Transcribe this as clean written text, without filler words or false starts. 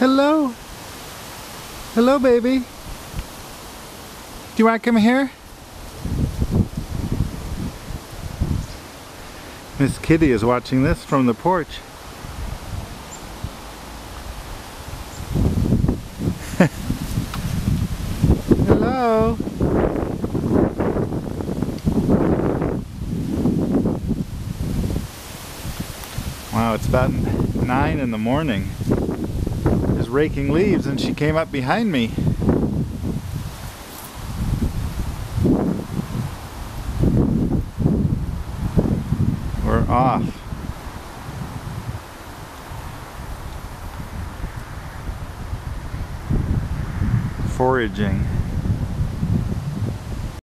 Hello. Hello, baby. Do you want to come here? Miss Kitty is watching this from the porch. Hello. Wow, it's about 9 in the morning. Just raking leaves and she came up behind me. We're off. Foraging.